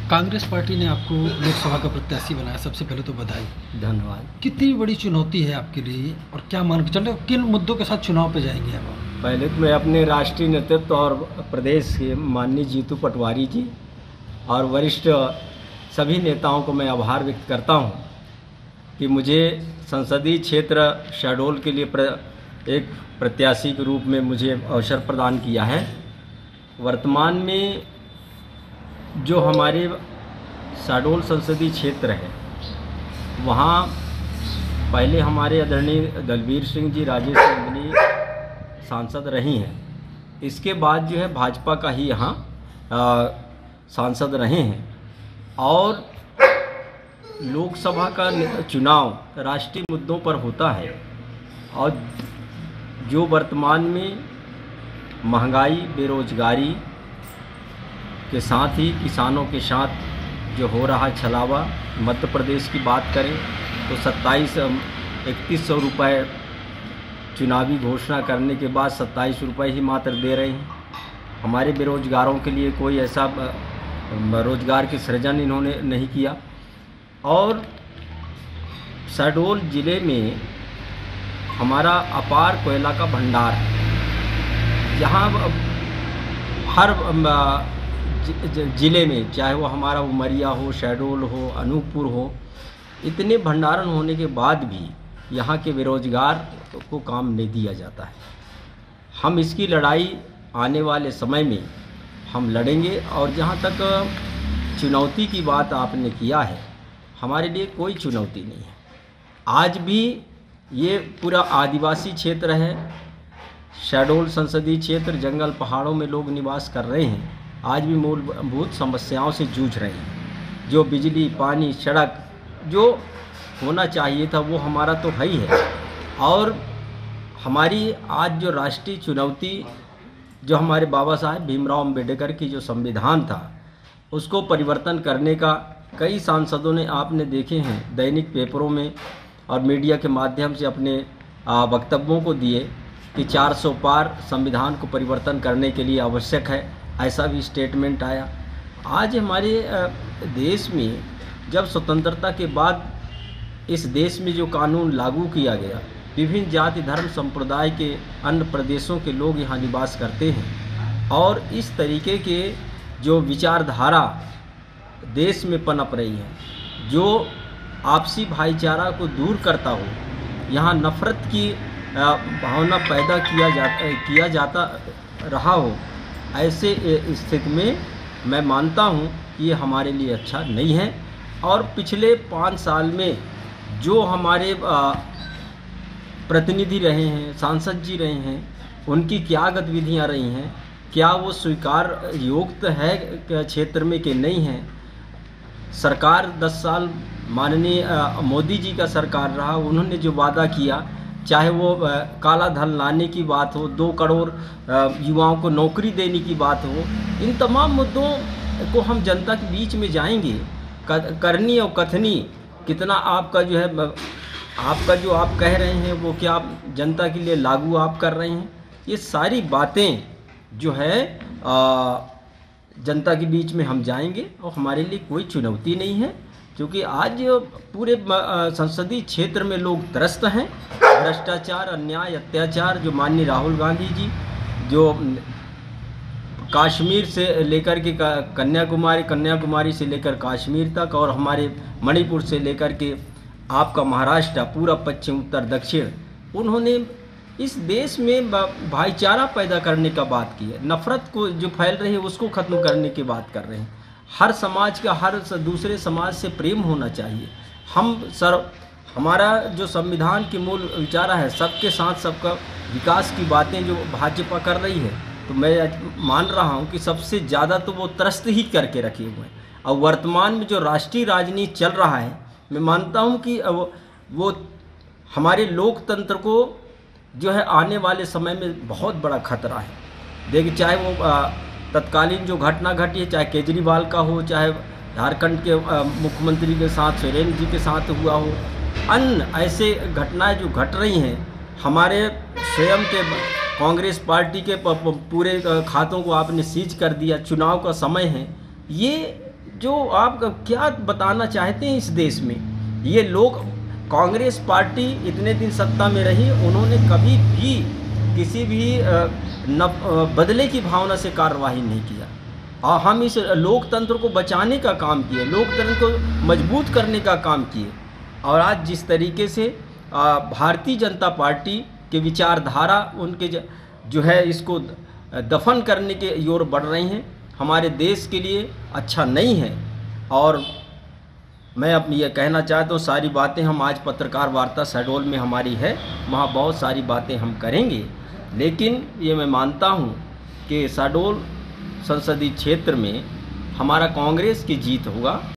Congress party ने आपको लोकसभा का प्रत्याशी बनाया, सबसे पहले तो बधाई। धन्यवाद। कितनी बड़ी चुनौती है आपके लिए और क्या मान के चल रहे हो, किन मुद्दों के साथ चुनाव पे जाएंगे आप? पहले तो मैं अपने राष्ट्रीय नेतृत्व और प्रदेश के माननीय जीतू पटवारी जी और वरिष्ठ सभी नेताओं को मैं आभार व्यक्त करता हूं कि मुझे संसदीय क्षेत्र शहडोल के लिए एक प्रत्याशी के रूप में मुझे अवसर प्रदान किया है। वर्तमान में जो हमारे शहडोल संसदीय क्षेत्र है वहाँ पहले हमारे आदरणीय दलवीर सिंह जी राजेश मंडली सांसद रही हैं। इसके बाद जो है भाजपा का ही यहाँ सांसद रहे हैं और लोकसभा का चुनाव राष्ट्रीय मुद्दों पर होता है और जो वर्तमान में महंगाई, बेरोजगारी के साथ ही किसानों के साथ जो हो रहा छलावा, मध्य प्रदेश की बात करें तो 3100 रुपये चुनावी घोषणा करने के बाद 27 रुपये ही मात्र दे रहे हैं। हमारे बेरोजगारों के लिए कोई ऐसा रोजगार की सृजन इन्होंने नहीं किया और शहडोल ज़िले में हमारा अपार कोयला का भंडार है। यहाँ हर ज़िले में, चाहे वो हमारा उमरिया हो, शहडोल हो, अनूपपुर हो, इतने भंडारण होने के बाद भी यहाँ के बेरोजगार को काम नहीं दिया जाता है। हम इसकी लड़ाई आने वाले समय में हम लड़ेंगे और जहाँ तक चुनौती की बात आपने किया है, हमारे लिए कोई चुनौती नहीं है। आज भी ये पूरा आदिवासी क्षेत्र है। शहडोल संसदीय क्षेत्र जंगल पहाड़ों में लोग निवास कर रहे हैं, आज भी मूलभूत समस्याओं से जूझ रहे हैं। जो बिजली, पानी, सड़क जो होना चाहिए था वो हमारा तो है ही है और हमारी आज जो राष्ट्रीय चुनौती जो हमारे बाबा साहेब भीमराव अंबेडकर की जो संविधान था उसको परिवर्तन करने का कई सांसदों ने आपने देखे हैं दैनिक पेपरों में और मीडिया के माध्यम से अपने वक्तव्यों को दिए कि 400 पार संविधान को परिवर्तन करने के लिए आवश्यक है, ऐसा भी स्टेटमेंट आया। आज हमारे देश में जब स्वतंत्रता के बाद इस देश में जो कानून लागू किया गया, विभिन्न जाति धर्म संप्रदाय के अन्य प्रदेशों के लोग यहाँ निवास करते हैं और इस तरीके के जो विचारधारा देश में पनप रही है, जो आपसी भाईचारा को दूर करता हो, यहाँ नफरत की भावना पैदा किया जाता रहा हो, ऐसे स्थिति में मैं मानता हूँ कि ये हमारे लिए अच्छा नहीं है। और पिछले 5 साल में जो हमारे प्रतिनिधि रहे हैं, सांसद जी रहे हैं, उनकी क्या गतिविधियाँ रही हैं, क्या वो स्वीकार योग्य है क्षेत्र में कि नहीं है। सरकार 10 साल माननीय मोदी जी का सरकार रहा, उन्होंने जो वादा किया, चाहे वो काला धन लाने की बात हो, 2 करोड़ युवाओं को नौकरी देने की बात हो, इन तमाम मुद्दों को हम जनता के बीच में जाएंगे। करनी और कथनी कितना आपका जो है, आपका जो आप कह रहे हैं वो क्या आप जनता के लिए लागू आप कर रहे हैं, ये सारी बातें जो है जनता के बीच में हम जाएंगे और हमारे लिए कोई चुनौती नहीं है, क्योंकि आज पूरे संसदीय क्षेत्र में लोग त्रस्त हैं। भ्रष्टाचार, अन्याय, अत्याचार जो माननीय राहुल गांधी जी जो कश्मीर से लेकर के कन्याकुमारी से लेकर कश्मीर तक और हमारे मणिपुर से लेकर के आपका महाराष्ट्र, पूरा पश्चिम, उत्तर, दक्षिण, उन्होंने इस देश में भाईचारा पैदा करने का बात की है। नफरत को जो फैल रही है उसको ख़त्म करने की बात कर रहे हैं। हर समाज का हर दूसरे समाज से प्रेम होना चाहिए। हमारा जो संविधान की मूल विचारा है सबके साथ सबका विकास की बातें जो भाजपा कर रही है, तो मैं मान रहा हूँ कि सबसे ज़्यादा तो वो त्रस्त ही करके रखे हुए हैं। और वर्तमान में जो राष्ट्रीय राजनीति चल रहा है, मैं मानता हूँ कि वो हमारे लोकतंत्र को जो है आने वाले समय में बहुत बड़ा खतरा है। देखिए, चाहे वो तत्कालीन जो घटना घटी है, चाहे केजरीवाल का हो, चाहे झारखंड के मुख्यमंत्री के साथ सोरेन जी के साथ हुआ हो, अन्य ऐसे घटनाएं जो घट रही हैं, हमारे स्वयं के कांग्रेस पार्टी के पूरे खातों को आपने सीज कर दिया, चुनाव का समय है, ये जो आप क्या बताना चाहते हैं इस देश में? ये लोग, कांग्रेस पार्टी इतने दिन सत्ता में रही, उन्होंने कभी भी किसी भी बदले की भावना से कार्यवाही नहीं किया। और हम इस लोकतंत्र को बचाने का काम किए, लोकतंत्र को मजबूत करने का काम किए। और आज जिस तरीके से भारतीय जनता पार्टी के विचारधारा उनके जो है इसको दफन करने के ओर बढ़ रही हैं, हमारे देश के लिए अच्छा नहीं है। और मैं अब ये कहना चाहता हूँ, सारी बातें हम आज पत्रकार वार्ता शहडोल में हमारी है, वहाँ बहुत सारी बातें हम करेंगे, लेकिन ये मैं मानता हूँ कि शहडोल संसदीय क्षेत्र में हमारा कांग्रेस की जीत होगा।